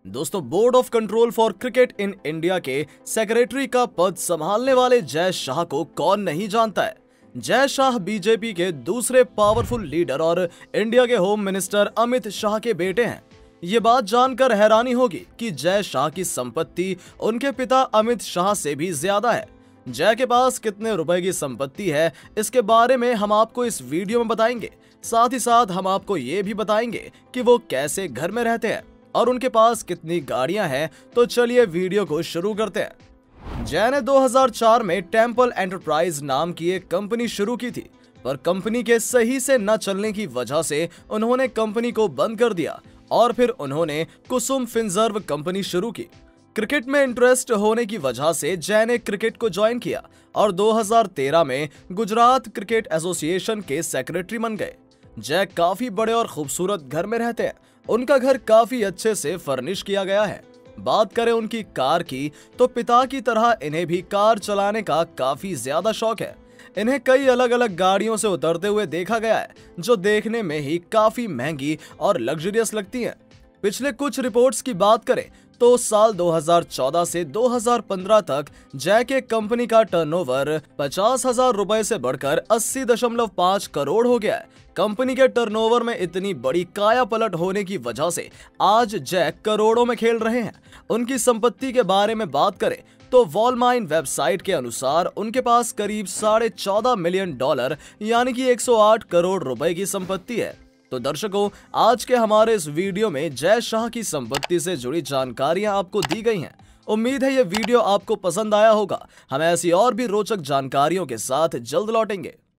दोस्तों, board of control for cricket in India के secretary का पद संभालने वाले जय शाह को कौन नहीं जानता है। जय शाह बीजेपी के दूसरे पावरफुल लीडर और इंडिया के होम मिनिस्टर अमित शाह के बेटे हैं। ये बात जानकर हैरानी होगी कि जय शाह की संपत्ति उनके पिता अमित शाह से भी ज्यादा है। जय के पास कितने रुपए की संपत्ति है, इसके बारे में हम आपको इस वीडियो में बताएंगे। साथ ही साथ हम आपको ये भी बताएंगे कि वो कैसे घर में रहते हैं और उनके पास कितनी गाड़ियां हैं। तो चलिए वीडियो को शुरू करते हैं। जय ने 2004 में टेम्पल एंटरप्राइज नाम की एक कंपनी शुरू की थी, पर कंपनी के सही से न चलने की वजह से उन्होंने कंपनी को बंद कर दिया और फिर उन्होंने कुसुम फिनजर्व कंपनी शुरू की। क्रिकेट में इंटरेस्ट होने की वजह से जय ने क्रिकेट को ज्वाइन किया और 2013 में गुजरात क्रिकेट एसोसिएशन के सेक्रेटरी बन गए। जय काफी बड़े और खूबसूरत घर में रहते हैं। उनका घर काफी अच्छे से फर्निश किया गया है। बात करें उनकी कार की, तो पिता की तरह इन्हें भी कार चलाने का काफी ज्यादा शौक है। इन्हें कई अलग अलग गाड़ियों से उतरते हुए देखा गया है, जो देखने में ही काफी महंगी और लग्जरियस लगती हैं। पिछले कुछ रिपोर्ट्स की बात करें तो साल 2014 से 2015 तक जय के कंपनी का टर्नओवर 50,000 रुपए से बढ़कर 80.5 करोड़ हो गया है। कंपनी के टर्नओवर में इतनी बड़ी काया पलट होने की वजह से आज जय करोड़ों में खेल रहे हैं। उनकी संपत्ति के बारे में बात करें तो वॉलमाइन वेबसाइट के अनुसार उनके पास करीब $14.5 मिलियन यानी कि 108 करोड़ रुपए की संपत्ति है। तो दर्शकों, आज के हमारे इस वीडियो में जय शाह की संपत्ति से जुड़ी जानकारियां आपको दी गई हैं। उम्मीद है ये वीडियो आपको पसंद आया होगा। हम ऐसी और भी रोचक जानकारियों के साथ जल्द लौटेंगे।